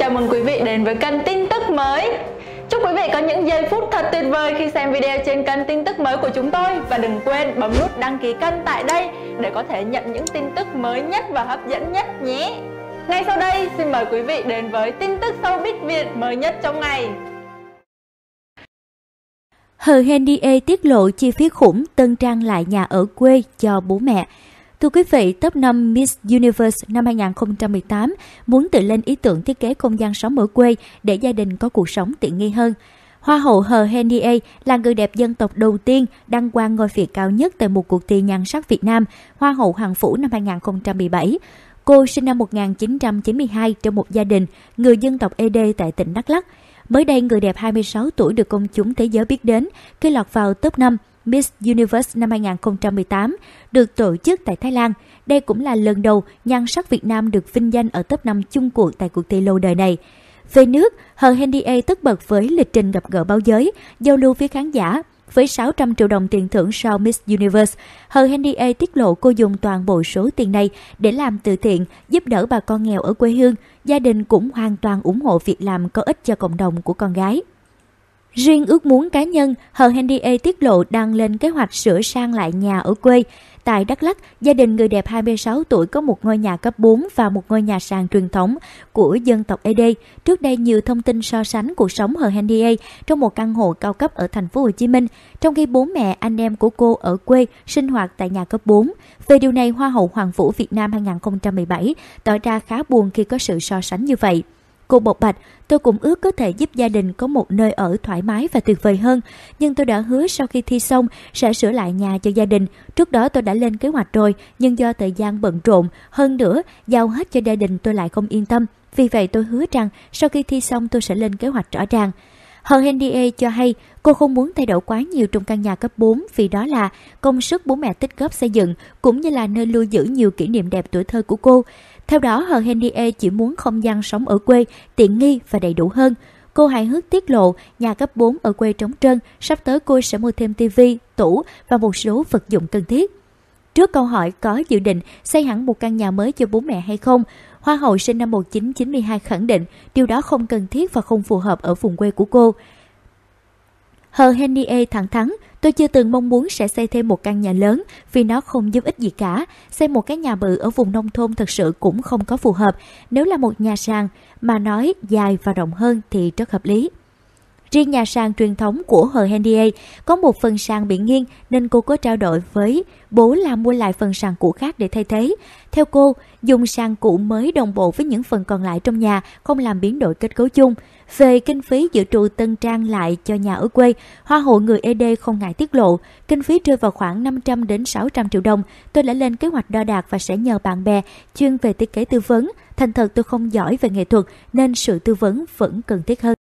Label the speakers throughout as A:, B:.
A: chào mừng quý vị đến với kênh tin tức mới. Chúc quý vị có những giây phút thật tuyệt vời khi xem video trên kênh tin tức mới của chúng tôi. Và đừng quên bấm nút đăng ký kênh tại đây để có thể nhận những tin tức mới nhất và hấp dẫn nhất nhé. Ngay sau đây, xin mời quý vị đến với tin tức showbiz Việt mới nhất trong ngày.
B: Hờ Henry tiết lộ chi phí khủng tân trang lại nhà ở quê cho bố mẹ. Thưa quý vị, top 5 Miss Universe năm 2018 muốn tự lên ý tưởng thiết kế không gian sống ở quê để gia đình có cuộc sống tiện nghi hơn. Hoa hậu Hờ Henry là người đẹp dân tộc đầu tiên đăng quang ngôi vị cao nhất tại một cuộc thi nhan sắc Việt Nam, Hoa hậu Hoàng Phủ năm 2017. Cô sinh năm 1992 trong một gia đình người dân tộc Ede tại tỉnh Đắk Lắk. Mới đây, người đẹp 26 tuổi được công chúng thế giới biết đến khi lọt vào top 5 Miss Universe năm 2018 được tổ chức tại Thái Lan. Đây cũng là lần đầu nhan sắc Việt Nam được vinh danh ở top 5 chung cuộc tại cuộc thi lâu đời này. Về nước, Hờ Henry tất bật với lịch trình gặp gỡ báo giới, giao lưu với khán giả. Với 600 triệu đồng tiền thưởng sau Miss Universe, Hờ Henry tiết lộ cô dùng toàn bộ số tiền này để làm từ thiện, giúp đỡ bà con nghèo ở quê hương. Gia đình cũng hoàn toàn ủng hộ việc làm có ích cho cộng đồng của con gái. Riêng ước muốn cá nhân, Hờ Henry tiết lộ đang lên kế hoạch sửa sang lại nhà ở quê. Tại Đắk Lắk, gia đình người đẹp 26 tuổi có một ngôi nhà cấp 4 và một ngôi nhà sàn truyền thống của dân tộc Ede. Trước đây, nhiều thông tin so sánh cuộc sống Hờ Henry trong một căn hộ cao cấp ở thành phố Hồ Chí Minh, trong khi bố mẹ anh em của cô ở quê sinh hoạt tại nhà cấp 4. Về điều này, Hoa hậu Hoàng Phủ Việt Nam 2017 tỏ ra khá buồn khi có sự so sánh như vậy. Cô bộc bạch, tôi cũng ước có thể giúp gia đình có một nơi ở thoải mái và tuyệt vời hơn. Nhưng tôi đã hứa sau khi thi xong sẽ sửa lại nhà cho gia đình. Trước đó tôi đã lên kế hoạch rồi, nhưng do thời gian bận rộn, hơn nữa giao hết cho gia đình tôi lại không yên tâm. Vì vậy tôi hứa rằng sau khi thi xong tôi sẽ lên kế hoạch rõ ràng. Hờ Henry cho hay cô không muốn thay đổi quá nhiều trong căn nhà cấp 4 vì đó là công sức bố mẹ tích góp xây dựng, cũng như là nơi lưu giữ nhiều kỷ niệm đẹp tuổi thơ của cô. Theo đó, Hờ Henry chỉ muốn không gian sống ở quê tiện nghi và đầy đủ hơn. Cô hài hước tiết lộ nhà cấp 4 ở quê trống trơn, sắp tới cô sẽ mua thêm tivi, tủ và một số vật dụng cần thiết. Trước câu hỏi có dự định xây hẳn một căn nhà mới cho bố mẹ hay không, Hoa hậu sinh năm 1992 khẳng định điều đó không cần thiết và không phù hợp ở vùng quê của cô. Hờ Henry thẳng thắn, tôi chưa từng mong muốn sẽ xây thêm một căn nhà lớn vì nó không giúp ích gì cả. Xây một cái nhà bự ở vùng nông thôn thật sự cũng không có phù hợp. Nếu là một nhà sàn mà nói dài và rộng hơn thì rất hợp lý. Riêng nhà sàn truyền thống của Hờ Henry có một phần sàn bị nghiêng nên cô có trao đổi với bố là mua lại phần sàn cũ khác để thay thế. Theo cô, dùng sàn cũ mới đồng bộ với những phần còn lại trong nhà, không làm biến đổi kết cấu chung. Về kinh phí dự trù tân trang lại cho nhà ở quê, Hoa hậu người Ede không ngại tiết lộ, kinh phí rơi vào khoảng 500 đến 600 triệu đồng. Tôi đã lên kế hoạch đo đạc và sẽ nhờ bạn bè chuyên về thiết kế tư vấn. Thành thật tôi không giỏi về nghệ thuật nên sự tư vấn vẫn cần thiết hơn.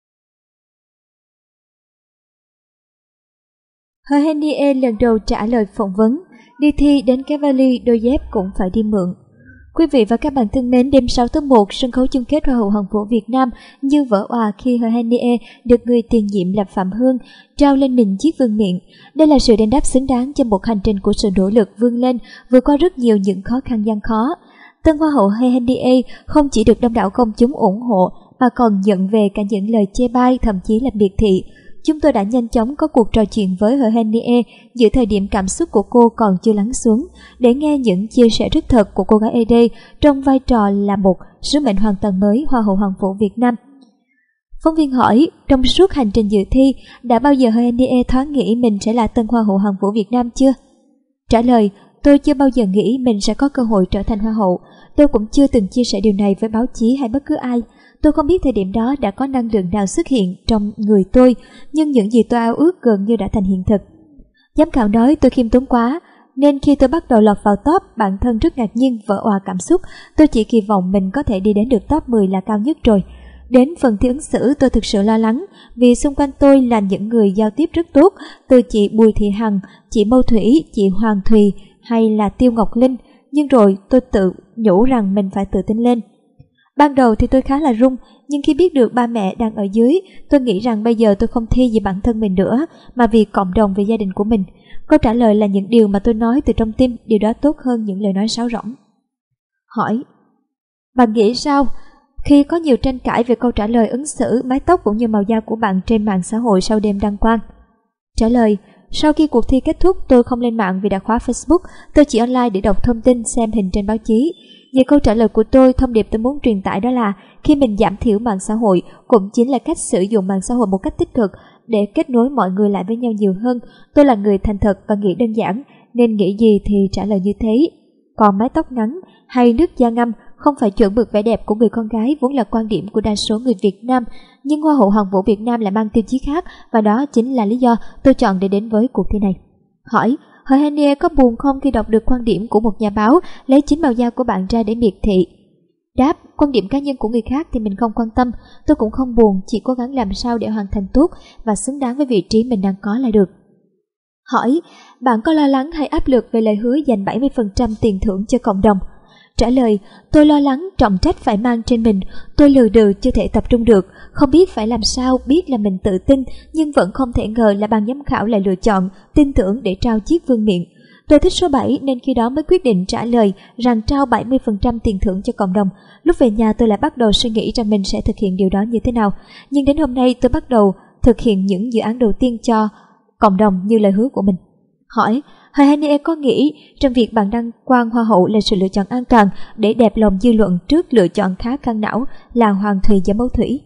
C: Hờ Henry lần đầu trả lời phỏng vấn, đi thi đến cái vali đôi dép cũng phải đi mượn. Quý vị và các bạn thân mến, đêm 6 tháng 1, sân khấu chung kết Hoa hậu Hoàng Vũ Việt Nam như vỡ òa khi Hờ Henry được người tiền nhiệm là Phạm Hương trao lên mình chiếc vương miện. Đây là sự đền đáp xứng đáng cho một hành trình của sự nỗ lực vươn lên, vượt qua rất nhiều những khó khăn gian khó. Tân Hoa hậu Hờ Henry không chỉ được đông đảo công chúng ủng hộ mà còn nhận về cả những lời chê bai, thậm chí là miệt thị. Chúng tôi đã nhanh chóng có cuộc trò chuyện với Hờ Henry giữa thời điểm cảm xúc của cô còn chưa lắng xuống để nghe những chia sẻ rất thật của cô gái Ede trong vai trò là một sứ mệnh hoàn toàn mới Hoa hậu Hoàng Vũ Việt Nam. Phóng viên hỏi, trong suốt hành trình dự thi, đã bao giờ Hờ Henry thoáng nghĩ mình sẽ là tân Hoa hậu Hoàng Vũ Việt Nam chưa? Trả lời, tôi chưa bao giờ nghĩ mình sẽ có cơ hội trở thành Hoa hậu. Tôi cũng chưa từng chia sẻ điều này với báo chí hay bất cứ ai. Tôi không biết thời điểm đó đã có năng lượng nào xuất hiện trong người tôi, nhưng những gì tôi ao ước gần như đã thành hiện thực. Giám khảo nói tôi khiêm tốn quá, nên khi tôi bắt đầu lọt vào top, bản thân rất ngạc nhiên, vỡ òa cảm xúc. Tôi chỉ kỳ vọng mình có thể đi đến được top 10 là cao nhất rồi. Đến phần thi ứng xử tôi thực sự lo lắng, vì xung quanh tôi là những người giao tiếp rất tốt, từ chị Bùi Thị Hằng, chị Mâu Thủy, chị Hoàng Thùy hay là Tiêu Ngọc Linh. Nhưng rồi tôi tự nhủ rằng mình phải tự tin lên. Ban đầu thì tôi khá là run, nhưng khi biết được ba mẹ đang ở dưới, tôi nghĩ rằng bây giờ tôi không thi vì bản thân mình nữa, mà vì cộng đồng, vì gia đình của mình. Câu trả lời là những điều mà tôi nói từ trong tim, điều đó tốt hơn những lời nói sáo rỗng. Hỏi, bạn nghĩ sao khi có nhiều tranh cãi về câu trả lời ứng xử, mái tóc cũng như màu da của bạn trên mạng xã hội sau đêm đăng quang. Trả lời: sau khi cuộc thi kết thúc, tôi không lên mạng vì đã khóa Facebook, tôi chỉ online để đọc thông tin, xem hình trên báo chí. Về câu trả lời của tôi, thông điệp tôi muốn truyền tải đó là khi mình giảm thiểu mạng xã hội cũng chính là cách sử dụng mạng xã hội một cách tích cực để kết nối mọi người lại với nhau nhiều hơn. Tôi là người thành thật và nghĩ đơn giản, nên nghĩ gì thì trả lời như thế. Còn mái tóc ngắn hay nước da ngăm không phải chuẩn mực vẻ đẹp của người con gái vốn là quan điểm của đa số người Việt Nam, nhưng Hoa hậu Hoàn vũ Việt Nam lại mang tiêu chí khác, và đó chính là lý do tôi chọn để đến với cuộc thi này. Hỏi: Hờ Henie có buồn không khi đọc được quan điểm của một nhà báo lấy chính màu da của bạn ra để miệt thị? Đáp: quan điểm cá nhân của người khác thì mình không quan tâm, tôi cũng không buồn, chỉ cố gắng làm sao để hoàn thành tốt và xứng đáng với vị trí mình đang có là được. Hỏi: bạn có lo lắng hay áp lực về lời hứa dành 70% tiền thưởng cho cộng đồng? Trả lời: tôi lo lắng trọng trách phải mang trên mình, tôi lừ đừ chưa thể tập trung được, không biết phải làm sao, biết là mình tự tin nhưng vẫn không thể ngờ là ban giám khảo lại lựa chọn tin tưởng để trao chiếc vương miện. Tôi thích số 7 nên khi đó mới quyết định trả lời rằng trao 70% tiền thưởng cho cộng đồng. Lúc về nhà tôi lại bắt đầu suy nghĩ rằng mình sẽ thực hiện điều đó như thế nào, nhưng đến hôm nay tôi bắt đầu thực hiện những dự án đầu tiên cho cộng đồng như lời hứa của mình. Hỏi: Hờ Henie có nghĩ trong việc bạn đăng quang Hoa hậu là sự lựa chọn an toàn để đẹp lòng dư luận trước lựa chọn khá căng não là Hoàng Thùy và Mâu Thủy?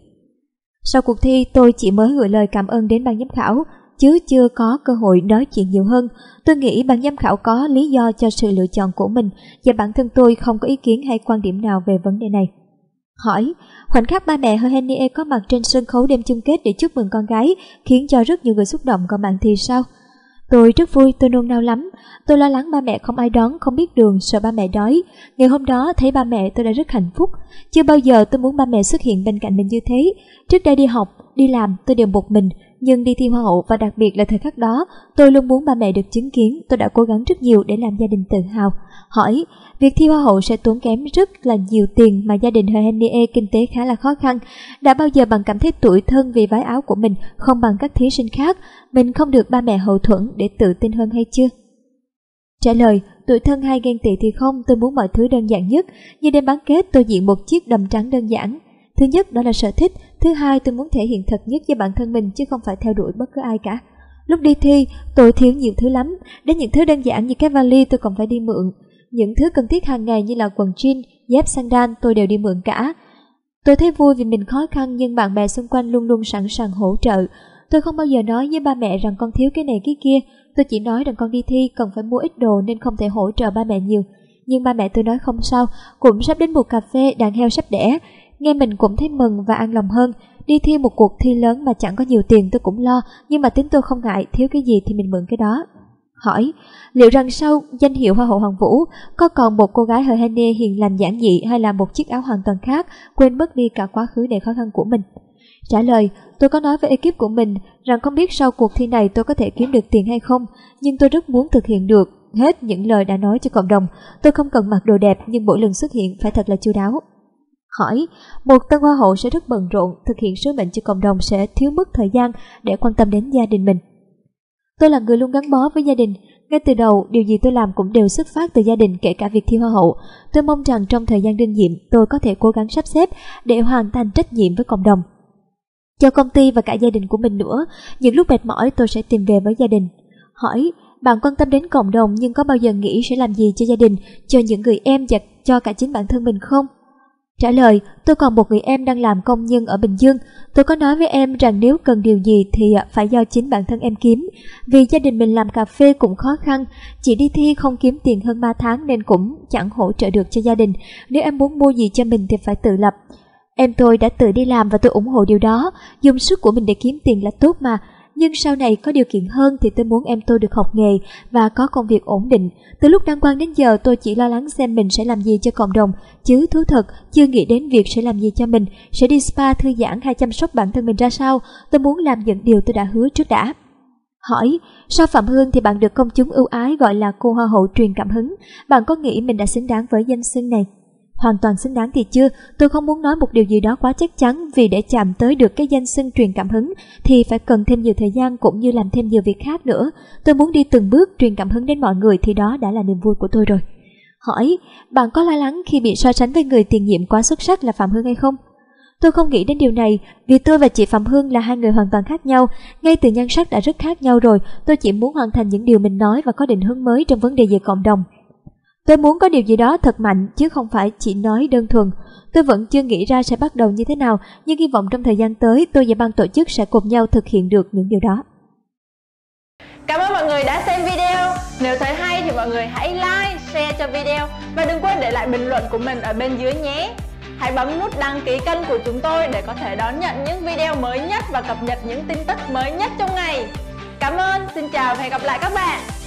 C: Sau cuộc thi, tôi chỉ mới gửi lời cảm ơn đến ban giám khảo, chứ chưa có cơ hội nói chuyện nhiều hơn. Tôi nghĩ ban giám khảo có lý do cho sự lựa chọn của mình, và bản thân tôi không có ý kiến hay quan điểm nào về vấn đề này. Hỏi: khoảnh khắc ba mẹ Hờ Henie có mặt trên sân khấu đêm chung kết để chúc mừng con gái khiến cho rất nhiều người xúc động, còn bạn thì sao? Tôi rất vui, tôi nôn nao lắm. Tôi lo lắng ba mẹ không ai đón, không biết đường, sợ ba mẹ đói. Ngày hôm đó thấy ba mẹ tôi đã rất hạnh phúc. Chưa bao giờ tôi muốn ba mẹ xuất hiện bên cạnh mình như thế. Trước đây đi học, đi làm tôi đều một mình, nhưng đi thi Hoa hậu và đặc biệt là thời khắc đó, tôi luôn muốn ba mẹ được chứng kiến. Tôi đã cố gắng rất nhiều để làm gia đình tự hào. Hỏi: việc thi Hoa hậu sẽ tốn kém rất là nhiều tiền mà gia đình Hờ Henie kinh tế khá là khó khăn. Đã bao giờ bạn cảm thấy tủi thân vì váy áo của mình không bằng các thí sinh khác, mình không được ba mẹ hậu thuẫn để tự tin hơn hay chưa? Trả lời: tủi thân hay ghen tị thì không, tôi muốn mọi thứ đơn giản nhất. Như đêm bán kết, tôi diện một chiếc đầm trắng đơn giản. Thứ nhất đó là sở thích, thứ hai tôi muốn thể hiện thật nhất với bản thân mình chứ không phải theo đuổi bất cứ ai cả. Lúc đi thi, tôi thiếu nhiều thứ lắm, đến những thứ đơn giản như cái vali tôi còn phải đi mượn. Những thứ cần thiết hàng ngày như là quần jean, dép sandal tôi đều đi mượn cả. Tôi thấy vui vì mình khó khăn nhưng bạn bè xung quanh luôn luôn sẵn sàng hỗ trợ. Tôi không bao giờ nói với ba mẹ rằng con thiếu cái này cái kia, tôi chỉ nói rằng con đi thi cần phải mua ít đồ nên không thể hỗ trợ ba mẹ nhiều. Nhưng ba mẹ tôi nói không sao, cũng sắp đến mùa cà phê, đàn heo sắp đẻ. Nghe mình cũng thấy mừng và an lòng hơn. Đi thi một cuộc thi lớn mà chẳng có nhiều tiền tôi cũng lo, nhưng mà tính tôi không ngại, thiếu cái gì thì mình mượn cái đó. Hỏi: liệu rằng sau danh hiệu Hoa hậu Hoàn vũ có còn một cô gái Hờ Henie hiền lành giản dị hay là một chiếc áo hoàn toàn khác, quên mất đi cả quá khứ đầy khó khăn của mình? Trả lời: tôi có nói với ekip của mình rằng không biết sau cuộc thi này tôi có thể kiếm được tiền hay không, nhưng tôi rất muốn thực hiện được hết những lời đã nói cho cộng đồng. Tôi không cần mặc đồ đẹp nhưng mỗi lần xuất hiện phải thật là chu đáo. Hỏi: một tân Hoa hậu sẽ rất bận rộn, thực hiện sứ mệnh cho cộng đồng sẽ thiếu mất thời gian để quan tâm đến gia đình mình. Tôi là người luôn gắn bó với gia đình. Ngay từ đầu, điều gì tôi làm cũng đều xuất phát từ gia đình, kể cả việc thi Hoa hậu. Tôi mong rằng trong thời gian đương nhiệm, tôi có thể cố gắng sắp xếp để hoàn thành trách nhiệm với cộng đồng, cho công ty và cả gia đình của mình nữa. Những lúc mệt mỏi tôi sẽ tìm về với gia đình. Hỏi: bạn quan tâm đến cộng đồng nhưng có bao giờ nghĩ sẽ làm gì cho gia đình, cho những người em và cho cả chính bản thân mình không? Trả lời: tôi còn một người em đang làm công nhân ở Bình Dương. Tôi có nói với em rằng nếu cần điều gì thì phải do chính bản thân em kiếm. Vì gia đình mình làm cà phê cũng khó khăn, chỉ đi thi không kiếm tiền hơn 3 tháng nên cũng chẳng hỗ trợ được cho gia đình. Nếu em muốn mua gì cho mình thì phải tự lập. Em tôi đã tự đi làm và tôi ủng hộ điều đó. Dùng sức của mình để kiếm tiền là tốt mà. Nhưng sau này có điều kiện hơn thì tôi muốn em tôi được học nghề và có công việc ổn định. Từ lúc đăng quang đến giờ tôi chỉ lo lắng xem mình sẽ làm gì cho cộng đồng, chứ thú thật chưa nghĩ đến việc sẽ làm gì cho mình, sẽ đi spa thư giãn hay chăm sóc bản thân mình ra sao. Tôi muốn làm những điều tôi đã hứa trước đã. Hỏi: sau Phạm Hương thì bạn được công chúng ưu ái gọi là cô Hoa hậu truyền cảm hứng. Bạn có nghĩ mình đã xứng đáng với danh xưng này? Hoàn toàn xứng đáng thì chưa, tôi không muốn nói một điều gì đó quá chắc chắn, vì để chạm tới được cái danh xưng truyền cảm hứng thì phải cần thêm nhiều thời gian cũng như làm thêm nhiều việc khác nữa. Tôi muốn đi từng bước truyền cảm hứng đến mọi người thì đó đã là niềm vui của tôi rồi. Hỏi: bạn có lo lắng khi bị so sánh với người tiền nhiệm quá xuất sắc là Phạm Hương hay không? Tôi không nghĩ đến điều này, vì tôi và chị Phạm Hương là hai người hoàn toàn khác nhau. Ngay từ nhan sắc đã rất khác nhau rồi, tôi chỉ muốn hoàn thành những điều mình nói và có định hướng mới trong vấn đề về cộng đồng. Tôi muốn có điều gì đó thật mạnh, chứ không phải chỉ nói đơn thuần. Tôi vẫn chưa nghĩ ra sẽ bắt đầu như thế nào, nhưng hy vọng trong thời gian tới, tôi và ban tổ chức sẽ cùng nhau thực hiện được những điều đó.
A: Cảm ơn mọi người đã xem video. Nếu thấy hay thì mọi người hãy like, share cho video và đừng quên để lại bình luận của mình ở bên dưới nhé. Hãy bấm nút đăng ký kênh của chúng tôi để có thể đón nhận những video mới nhất và cập nhật những tin tức mới nhất trong ngày. Cảm ơn, xin chào và hẹn gặp lại các bạn.